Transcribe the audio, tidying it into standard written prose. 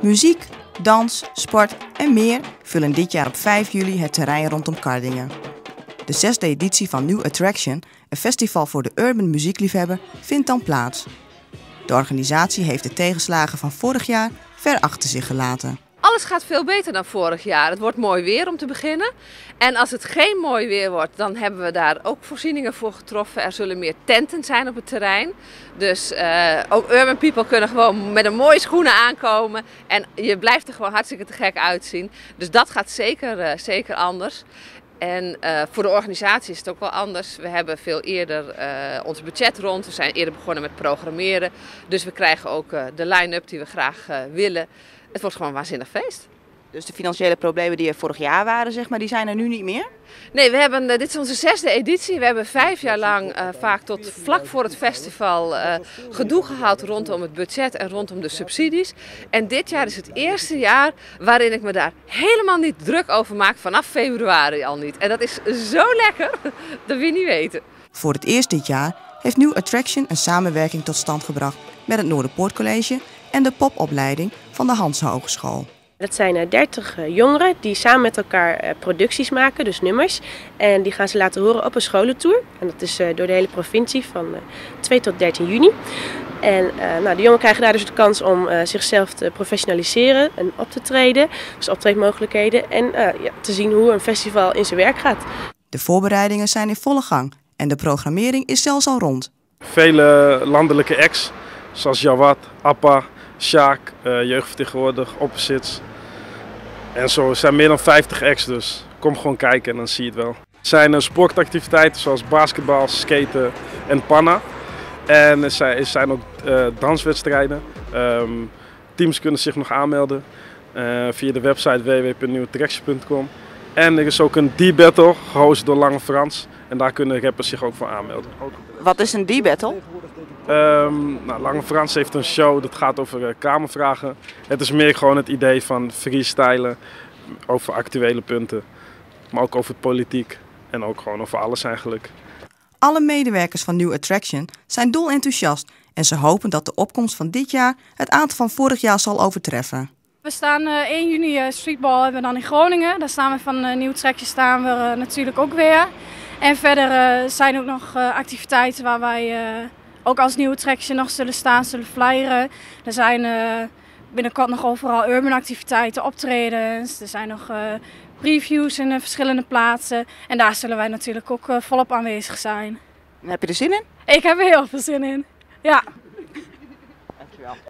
Muziek, dans, sport en meer vullen dit jaar op 5 juli het terrein rondom Kardinge. De 6e editie van New Attraction, een festival voor de urban muziekliefhebber, vindt dan plaats. De organisatie heeft de tegenslagen van vorig jaar ver achter zich gelaten. Alles gaat veel beter dan vorig jaar. Het wordt mooi weer om te beginnen. En als het geen mooi weer wordt, dan hebben we daar ook voorzieningen voor getroffen. Er zullen meer tenten zijn op het terrein. Dus ook urban people kunnen gewoon met een mooie schoenen aankomen. En je blijft er gewoon hartstikke te gek uitzien. Dus dat gaat zeker anders. En voor de organisatie is het ook wel anders. We hebben veel eerder ons budget rond. We zijn eerder begonnen met programmeren. Dus we krijgen ook de line-up die we graag willen. Het wordt gewoon een waanzinnig feest. Dus de financiële problemen die er vorig jaar waren, zeg maar, die zijn er nu niet meer? Nee, dit is onze 6e editie. We hebben 5 jaar lang vaak tot vlak voor het festival gedoe gehad rondom het budget en rondom de subsidies. En dit jaar is het eerste jaar waarin ik me daar helemaal niet druk over maak, vanaf februari al niet. En dat is zo lekker, dat wil je niet weten. Voor het eerst dit jaar heeft New Attraction een samenwerking tot stand gebracht met het Noorderpoortcollege en de popopleiding van de Hanse Hogeschool. Dat zijn 30 jongeren die samen met elkaar producties maken, dus nummers. En die gaan ze laten horen op een scholentour. En dat is door de hele provincie van 2 tot 13 juni. En de jongeren krijgen daar dus de kans om zichzelf te professionaliseren en op te treden. Dus optreedmogelijkheden en te zien hoe een festival in zijn werk gaat. De voorbereidingen zijn in volle gang en de programmering is zelfs al rond. Vele landelijke acts, zoals Jawad, Appa, Sjaak, jeugdvertegenwoordiger, Opposites. En zo er zijn meer dan 50 acts, dus kom gewoon kijken en dan zie je het wel. Er zijn sportactiviteiten zoals basketbal, skaten en panna. En er zijn ook danswedstrijden. Teams kunnen zich nog aanmelden via de website www.newattraction.com. En er is ook een D-battle, gehost door Lange Frans. En daar kunnen rappers zich ook voor aanmelden. Wat is een D-battle? Lange Frans heeft een show dat gaat over kamervragen. Het is meer gewoon het idee van freestylen over actuele punten. Maar ook over politiek en ook gewoon over alles eigenlijk. Alle medewerkers van New Attraction zijn dolenthousiast en ze hopen dat de opkomst van dit jaar het aantal van vorig jaar zal overtreffen. We staan 1 juni streetball hebben we dan in Groningen. Daar staan we van New Attraction staan we natuurlijk ook weer. En verder zijn ook nog activiteiten waar wij ook als New Attraction nog zullen staan, zullen flyeren. Er zijn binnenkort nog overal urban activiteiten, optredens. Er zijn nog previews in verschillende plaatsen. En daar zullen wij natuurlijk ook volop aanwezig zijn. Heb je er zin in? Ik heb er heel veel zin in. Ja. Dankjewel.